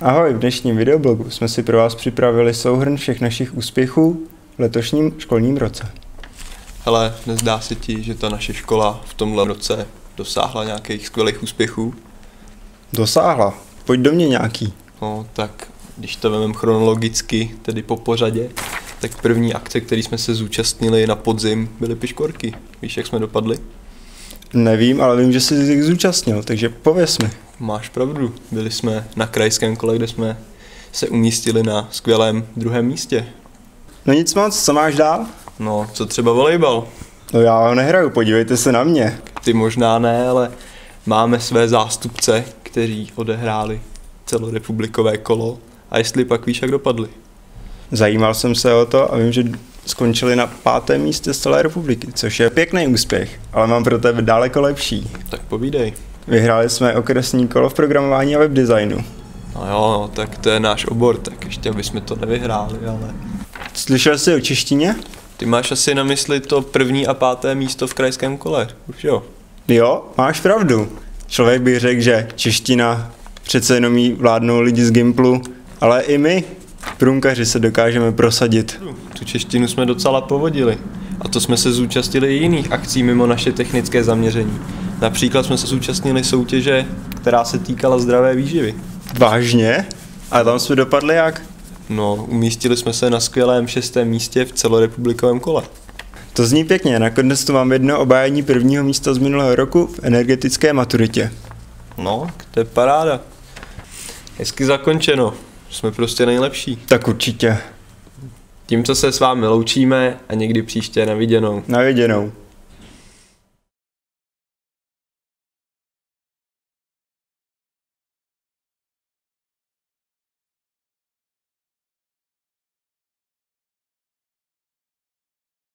Ahoj, v dnešním videoblogu jsme si pro vás připravili souhrn všech našich úspěchů v letošním školním roce. Hele, nezdá se ti, že ta naše škola v tomhle roce dosáhla nějakých skvělých úspěchů? Dosáhla. Pojď do mě nějaký. No, tak když to vezmeme chronologicky, tedy po pořadě, tak první akce, které jsme se zúčastnili na podzim, byly piškorky. Víš, jak jsme dopadli? Nevím, ale vím, že jsi jich zúčastnil, takže pověz mi. Máš pravdu, byli jsme na krajském kole, kde jsme se umístili na skvělém druhém místě. No nic moc, co máš dál? No, co třeba volejbal? No já ho nehraju, podívejte se na mě. Ty možná ne, ale máme své zástupce, kteří odehráli celorepublikové kolo. A jestli pak víš, jak dopadli? Zajímal jsem se o to a vím, že skončili na 5. místě z celé republiky, což je pěkný úspěch, ale mám pro tebe daleko lepší. Tak povídej. Vyhráli jsme okresní kolo v programování a webdesignu. No jo, no, tak to je náš obor, tak ještě bychom to nevyhráli, ale... Slyšel jsi o češtině? Ty máš asi na mysli to 1. a 5. místo v krajském kole, už jo? Jo, máš pravdu. Člověk by řekl, že čeština přece jenom jí vládnou lidi z Gimplu, ale i my, průmkaři, se dokážeme prosadit. Tu češtinu jsme docela povodili. A to jsme se zúčastnili i jiných akcí mimo naše technické zaměření. Například jsme se zúčastnili soutěže, která se týkala zdravé výživy. Vážně? A tam jsme dopadli jak? No, umístili jsme se na skvělém 6. místě v celorepublikovém kole. To zní pěkně, nakonec tu mám jedno obhájení 1. místa z minulého roku v energetické maturitě. No, to je paráda. Hezky zakončeno. Jsme prostě nejlepší. Tak určitě. Tímco se s vámi loučíme a někdy příště na viděnou. Na viděnou.